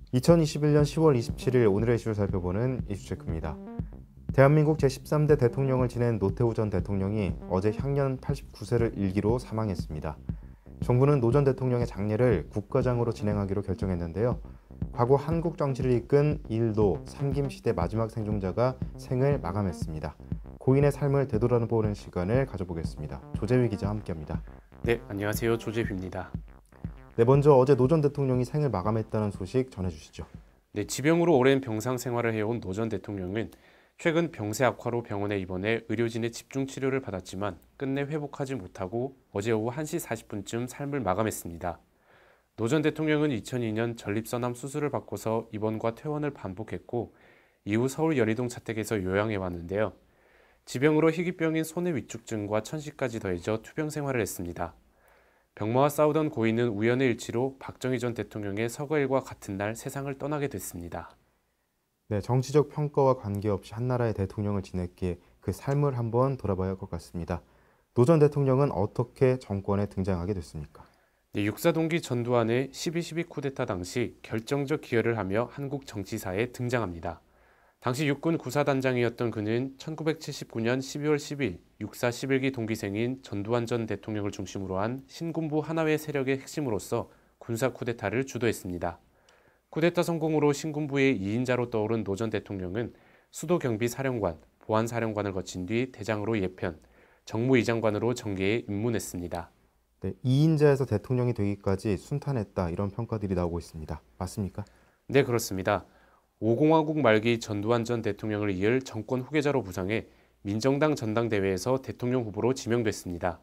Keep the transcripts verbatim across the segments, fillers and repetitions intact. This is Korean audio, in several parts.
이천이십일 년 시월 이십칠일 오늘의 이슈를 살펴보는 이슈체크입니다. 대한민국 제십삼 대 대통령을 지낸 노태우 전 대통령이 어제 향년 팔십구 세를 일기로 사망했습니다. 정부는 노 전 대통령의 장례를 국가장으로 진행하기로 결정했는데요. 과거 한국 정치를 이끈 일도 삼김 시대 마지막 생존자가 생을 마감했습니다. 고인의 삶을 되돌아보는 시간을 가져보겠습니다. 조재휘 기자와 함께합니다. 네, 안녕하세요. 조재휘입니다. 네, 먼저 어제 노 전 대통령이 생을 마감했다는 소식 전해주시죠. 네, 지병으로 오랜 병상 생활을 해온 노 전 대통령은 최근 병세 악화로 병원에 입원해 의료진의 집중 치료를 받았지만 끝내 회복하지 못하고 어제 오후 한 시 사십 분쯤 삶을 마감했습니다. 노 전 대통령은 이천이 년 전립선암 수술을 받고서 입원과 퇴원을 반복했고 이후 서울 연희동 자택에서 요양해 왔는데요. 지병으로 희귀병인 소뇌 위축증과 천식까지 더해져 투병 생활을 했습니다. 병마와 싸우던 고인은 우연의 일치로 박정희 전 대통령의 서거일과 같은 날 세상을 떠나게 됐습니다. 네, 정치적 평가와 관계없이 한 나라의 대통령을 지냈기에 그 삶을 한번 돌아봐야 할 것 같습니다. 노 전 대통령은 어떻게 정권에 등장하게 됐습니까? 네, 육사 동기 전두환의 십이 십이 쿠데타 당시 결정적 기여를 하며 한국 정치사에 등장합니다. 당시 육군 구사단장이었던 그는 천구백칠십구 년 십이월 십일 육사 십일 기 동기생인 전두환 전 대통령을 중심으로 한 신군부 하나회 세력의 핵심으로서 군사 쿠데타를 주도했습니다. 쿠데타 성공으로 신군부의 이인자로 떠오른 노 전 대통령은 수도경비사령관, 보안사령관을 거친 뒤 대장으로 예편, 정무위장관으로 정계에 입문했습니다. 네, 이인자에서 대통령이 되기까지 순탄했다 이런 평가들이 나오고 있습니다. 맞습니까? 네, 그렇습니다. 오 공화국 말기 전두환 전 대통령을 이을 정권 후계자로 부상해 민정당 전당대회에서 대통령 후보로 지명됐습니다.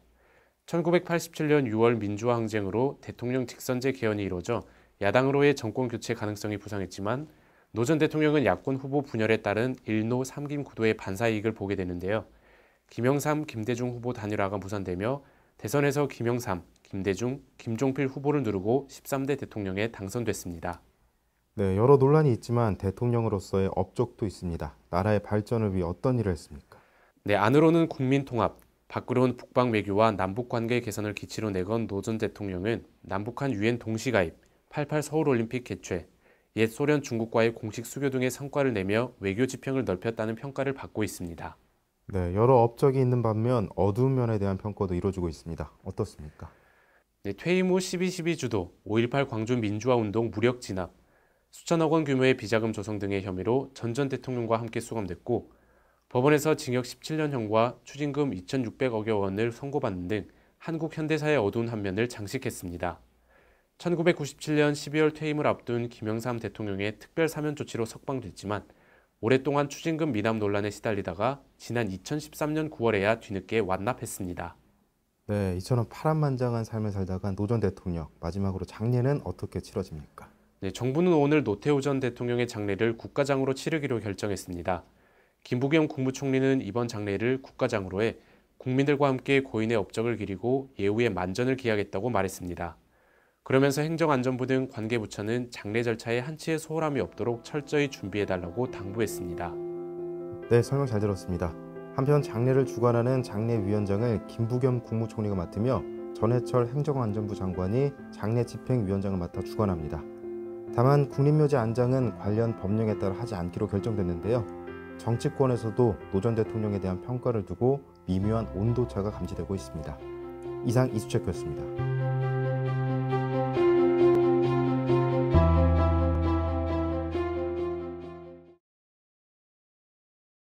천구백팔십칠 년 유월 민주화 항쟁으로 대통령 직선제 개헌이 이루어져 야당으로의 정권 교체 가능성이 부상했지만 노 전 대통령은 야권 후보 분열에 따른 일노 삼김 구도의 반사이익을 보게 되는데요. 김영삼, 김대중 후보 단일화가 무산되며 대선에서 김영삼, 김대중, 김종필 후보를 누르고 십삼 대 대통령에 당선됐습니다. 네, 여러 논란이 있지만 대통령으로서의 업적도 있습니다. 나라의 발전을 위해 어떤 일을 했습니까? 네, 안으로는 국민 통합, 밖으로는 북방 외교와 남북 관계 개선을 기치로 내건 노 전 대통령은 남북한 유엔 동시가입, 팔십팔 서울올림픽 개최, 옛 소련 중국과의 공식 수교 등의 성과를 내며 외교 지평을 넓혔다는 평가를 받고 있습니다. 네, 여러 업적이 있는 반면 어두운 면에 대한 평가도 이루어지고 있습니다. 어떻습니까? 네, 퇴임 후 십이 십이 주도, 오일팔 광주 민주화운동 무력 진압, 수천억 원 규모의 비자금 조성 등의 혐의로 전 전 대통령과 함께 수감됐고 법원에서 징역 십칠 년형과 추징금 이천육백억여 원을 선고받는 등 한국 현대사의 어두운 한 면을 장식했습니다. 천구백구십칠 년 십이월 퇴임을 앞둔 김영삼 대통령의 특별사면 조치로 석방됐지만 오랫동안 추징금 미납 논란에 시달리다가 지난 이천십삼 년 구월에야 뒤늦게 완납했습니다. 네, 이처럼 파란만장한 삶을 살다가 노 전 대통령, 마지막으로 장례는 어떻게 치러집니까? 네, 정부는 오늘 노태우 전 대통령의 장례를 국가장으로 치르기로 결정했습니다. 김부겸 국무총리는 이번 장례를 국가장으로 해 국민들과 함께 고인의 업적을 기리고 예우의 만전을 기하겠다고 말했습니다. 그러면서 행정안전부 등 관계부처는 장례 절차에 한치의 소홀함이 없도록 철저히 준비해달라고 당부했습니다. 네, 설명 잘 들었습니다. 한편 장례를 주관하는 장례위원장을 김부겸 국무총리가 맡으며 전해철 행정안전부 장관이 장례 집행위원장을 맡아 주관합니다. 다만 국립묘지 안장은 관련 법령에 따라 하지 않기로 결정됐는데요. 정치권에서도 노 전 대통령에 대한 평가를 두고 미묘한 온도차가 감지되고 있습니다. 이상 이슈체크였습니다.